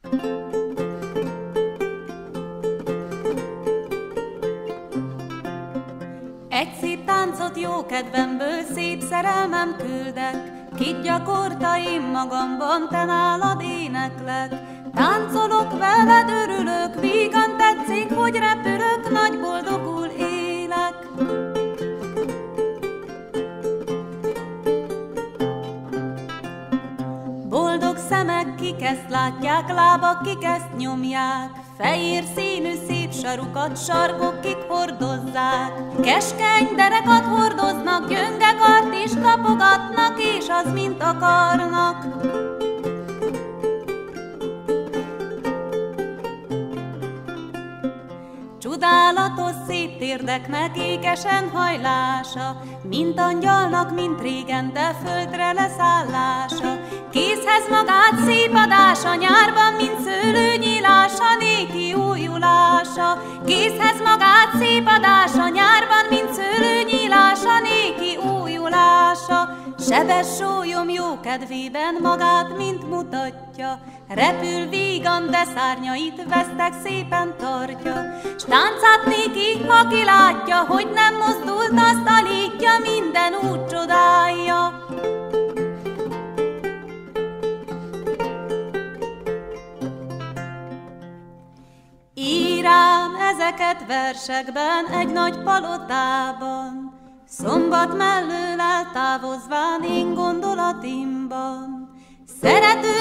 Egy szép táncot jó kedvemből, szép szerelmem küldek, kit gyakorta én magamban, te nálad éneklek. Táncolok veled, örülök, vígan tetszik, hogy repülök, nagy boldogul élek. Boldog szemek, kik ezt látják, lábak, kik ezt nyomják, fehér színű szép sarukat, sarkok, kik hordozzák. Keskeny derekat hordoznak, gyönge kart is kapogatnak, és az mint akarnak. Csodálatos szép térdeknek ékesen hajlása, mint angyalnak, mint régen, de földre leszállása. Kézhez magát szép adása, nyárban, mint szőlő nyílása, néki újulása. Kézhez magát szép adása, nyárban, mint szőlő nyílása, néki újulása. Sebes sólyom jó kedvében magát, mint mutatja, repül vígan, de szárnyait vesztek szépen tartja. S táncát néki, ha ki látja, hogy nem mozdult, azt alítja, minden úgy csodálja. Írám ezeket versekben egy nagy palotában, szombat mellől eltávozván én gondolatimban. Szerető